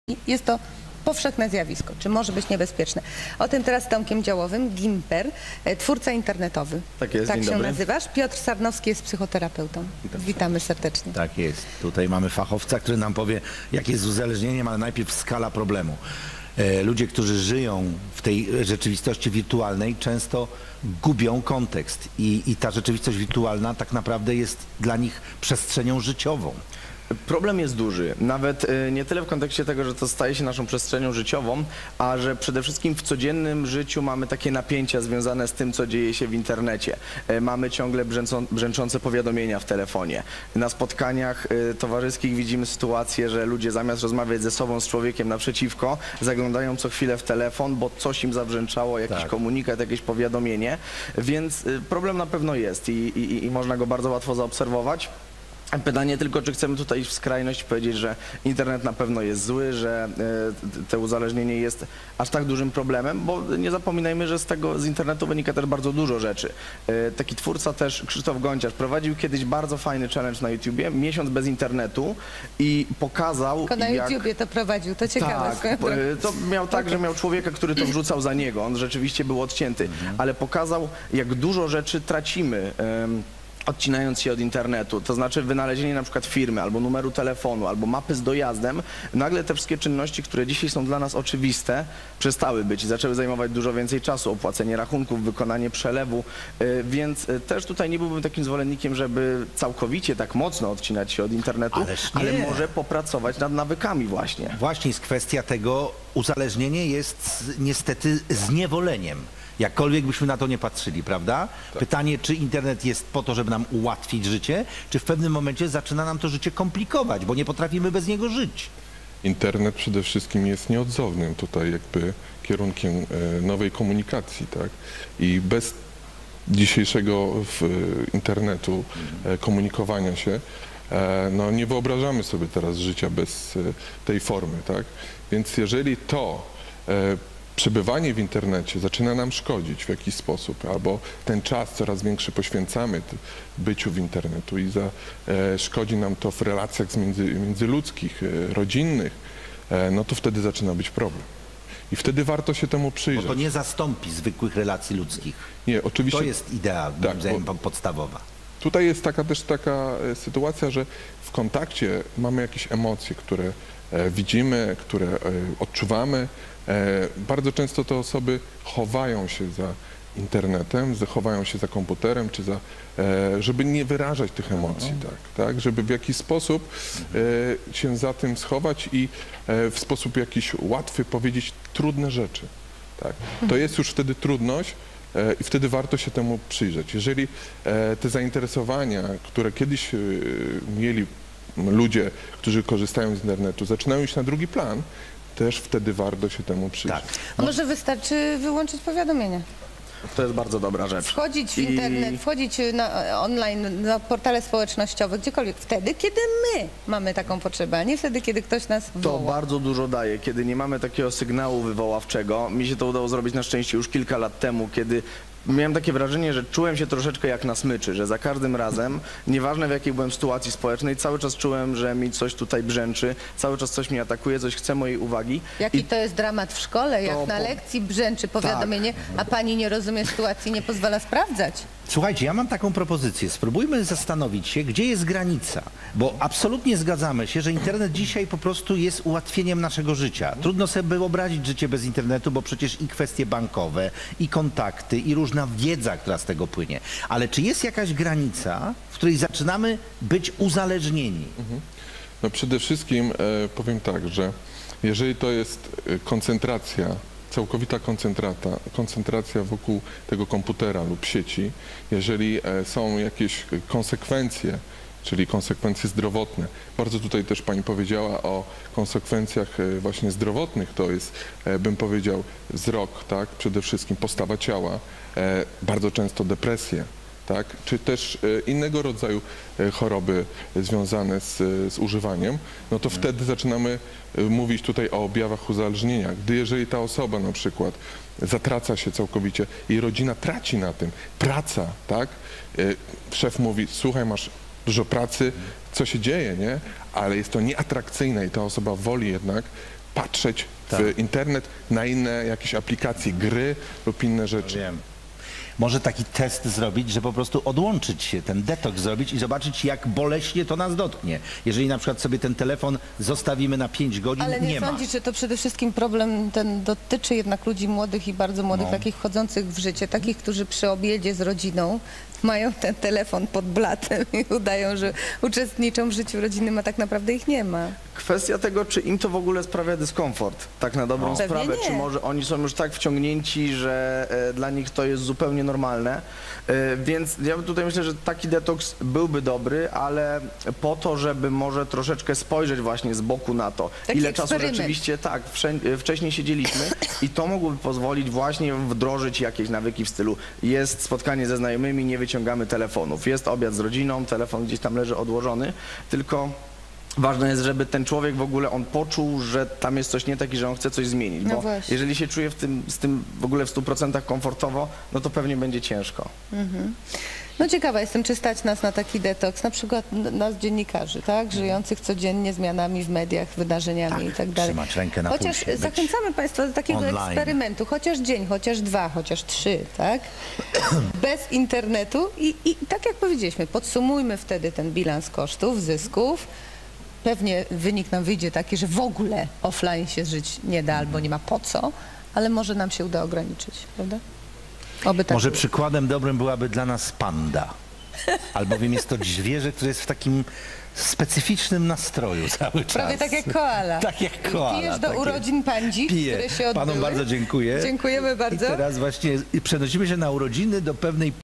Jest to powszechne zjawisko. Czy może być niebezpieczne? O tym teraz z Tomkiem Działowym, Gimper, twórca internetowy. Tak jest, Tak dzień się dobry. nazywasz. Piotr Sarnowski jest psychoterapeutą. Witamy serdecznie. Tak jest. Tutaj mamy fachowca, który nam powie, jakie jest uzależnieniem, ale najpierw skala problemu. Ludzie, którzy żyją w tej rzeczywistości wirtualnej, często gubią kontekst i ta rzeczywistość wirtualna tak naprawdę jest dla nich przestrzenią życiową. Problem jest duży, nawet nie tyle w kontekście tego, że to staje się naszą przestrzenią życiową, a że przede wszystkim w codziennym życiu mamy takie napięcia związane z tym, co dzieje się w internecie. Mamy ciągle brzęczące powiadomienia w telefonie. Na spotkaniach towarzyskich widzimy sytuację, że ludzie zamiast rozmawiać ze sobą, z człowiekiem naprzeciwko, zaglądają co chwilę w telefon, bo coś im zabrzęczało, jakiś komunikat, jakieś powiadomienie, więc problem na pewno jest i można go bardzo łatwo zaobserwować. Pytanie tylko, czy chcemy tutaj iść w skrajność i powiedzieć, że internet na pewno jest zły, że to uzależnienie jest aż tak dużym problemem, bo nie zapominajmy, że z internetu wynika też bardzo dużo rzeczy. Taki twórca też, Krzysztof Gonciarz, prowadził kiedyś bardzo fajny challenge na YouTubie, miesiąc bez internetu i pokazał, Tylko na YouTubie to prowadził, to ciekawe. Tak, to miał tak, że miał człowieka, który to wrzucał za niego, on rzeczywiście był odcięty, ale pokazał, jak dużo rzeczy tracimy, odcinając się od internetu, to znaczy wynalezienie na przykład firmy, albo numeru telefonu, albo mapy z dojazdem, nagle te wszystkie czynności, które dzisiaj są dla nas oczywiste, przestały być i zaczęły zajmować dużo więcej czasu, opłacenie rachunków, wykonanie przelewu, więc też tutaj nie byłbym takim zwolennikiem, żeby całkowicie tak mocno odcinać się od internetu, ale może popracować nad nawykami właśnie. Właśnie jest kwestia tego, uzależnienie jest niestety zniewoleniem. Jakkolwiek byśmy na to nie patrzyli, prawda? Tak. Pytanie, czy internet jest po to, żeby nam ułatwić życie, czy w pewnym momencie zaczyna nam to życie komplikować, bo nie potrafimy bez niego żyć. Internet przede wszystkim jest nieodzownym tutaj jakby kierunkiem nowej komunikacji, tak? I bez dzisiejszego internetu komunikowania się, no nie wyobrażamy sobie teraz życia bez tej formy, tak? Więc jeżeli to przebywanie w internecie zaczyna nam szkodzić w jakiś sposób, albo ten czas coraz większy poświęcamy byciu w internetu i szkodzi nam to w relacjach międzyludzkich, rodzinnych, no to wtedy zaczyna być problem. I wtedy warto się temu przyjrzeć. Bo to nie zastąpi zwykłych relacji ludzkich. Nie, oczywiście. To jest idea, moim zdaniem, podstawowa. Tutaj jest też taka sytuacja, że w kontakcie mamy jakieś emocje, które widzimy, które odczuwamy. Bardzo często te osoby chowają się za internetem, chowają się za komputerem, czy żeby nie wyrażać tych emocji, tak? Żeby w jakiś sposób się za tym schować i w sposób jakiś łatwy powiedzieć trudne rzeczy. Tak? To jest już wtedy trudność i wtedy warto się temu przyjrzeć. Jeżeli te zainteresowania, które kiedyś mieli ludzie, którzy korzystają z internetu, zaczynają iść na drugi plan, też wtedy warto się temu przyjrzeć. Tak. A może wystarczy wyłączyć powiadomienia? To jest bardzo dobra rzecz. Wchodzić w internet, wchodzić online, na portale społecznościowe, gdziekolwiek, wtedy, kiedy my mamy taką potrzebę, a nie wtedy, kiedy ktoś nas woła. To bardzo dużo daje, kiedy nie mamy takiego sygnału wywoławczego. Mi się to udało zrobić na szczęście już kilka lat temu, kiedy miałem takie wrażenie, że czułem się troszeczkę jak na smyczy, że za każdym razem, nieważne w jakiej byłem sytuacji społecznej, cały czas czułem, że mi coś tutaj brzęczy, cały czas coś mnie atakuje, coś chce mojej uwagi. Jaki to jest dramat w szkole, jak na lekcji brzęczy powiadomienie, a pani nie rozumie sytuacji, nie pozwala sprawdzać. Słuchajcie, ja mam taką propozycję. Spróbujmy zastanowić się, gdzie jest granica, bo absolutnie zgadzamy się, że internet dzisiaj po prostu jest ułatwieniem naszego życia. Trudno sobie wyobrazić życie bez internetu, bo przecież i kwestie bankowe, i kontakty, i różna wiedza, która z tego płynie. Ale czy jest jakaś granica, w której zaczynamy być uzależnieni? No przede wszystkim powiem tak, że jeżeli to jest koncentracja, całkowita koncentracja wokół tego komputera lub sieci, jeżeli są jakieś konsekwencje, czyli konsekwencje zdrowotne. Bardzo tutaj też pani powiedziała o konsekwencjach właśnie zdrowotnych, to jest, bym powiedział, wzrok, tak, przede wszystkim postawa ciała, bardzo często depresje, tak, czy też innego rodzaju choroby związane z używaniem, no to wtedy zaczynamy mówić tutaj o objawach uzależnienia. Jeżeli ta osoba na przykład zatraca się całkowicie i rodzina traci na tym, praca, tak, szef mówi, słuchaj, masz dużo pracy, co się dzieje, nie? Ale jest to nieatrakcyjne i ta osoba woli jednak patrzeć Tak. w internet, na inne jakieś aplikacje, gry lub inne rzeczy. Wiem. Może taki test zrobić, że po prostu odłączyć się, ten detoks zrobić i zobaczyć, jak boleśnie to nas dotknie. Jeżeli na przykład sobie ten telefon zostawimy na 5 godzin, Ale nie ma. sądzisz, że to przede wszystkim problem ten dotyczy jednak ludzi młodych i bardzo młodych, No. takich wchodzących w życie, takich, którzy przy obiedzie z rodziną mają ten telefon pod blatem i udają, że uczestniczą w życiu rodzinnym, a tak naprawdę ich nie ma. Kwestia tego, czy im to w ogóle sprawia dyskomfort, tak na dobrą Pewnie sprawę, nie. czy może oni są już tak wciągnięci, że dla nich to jest zupełnie normalne, więc ja tutaj myślę, że taki detoks byłby dobry, ale po to, żeby może troszeczkę spojrzeć właśnie z boku na to, Taki ile czasu eksperyment. rzeczywiście wcześniej siedzieliśmy i to mogłoby pozwolić właśnie wdrożyć jakieś nawyki w stylu jest spotkanie ze znajomymi, nie wyciągamy telefonów, jest obiad z rodziną, telefon gdzieś tam leży odłożony, tylko ważne jest, żeby ten człowiek w ogóle on poczuł, że tam jest coś nie tak i że on chce coś zmienić, No bo właśnie. jeżeli się czuje z tym w ogóle w 100% komfortowo, no to pewnie będzie ciężko. No ciekawa jestem, czy stać nas na taki detoks, na przykład nas dziennikarzy, tak, żyjących codziennie zmianami w mediach, wydarzeniami i tak dalej. trzymać rękę na Chociaż pulsie, być zachęcamy Państwa do takiego online. eksperymentu, chociaż dzień, chociaż 2, chociaż 3, tak, bez internetu i tak jak powiedzieliśmy, podsumujmy wtedy ten bilans kosztów, zysków. Pewnie wynik nam wyjdzie taki, że w ogóle offline się żyć nie da albo nie ma po co, ale może nam się uda ograniczyć, prawda? Oby tak Może było. przykładem dobrym byłaby dla nas panda. Albowiem jest to zwierzę, które jest w takim specyficznym nastroju cały czas. Prawie tak jak koala. Tak jak koala. Pijesz do takie. urodzin pandzi, Piję. które się odbyły. Panom bardzo dziękuję. Dziękujemy bardzo. I teraz właśnie przenosimy się na urodziny do pewnej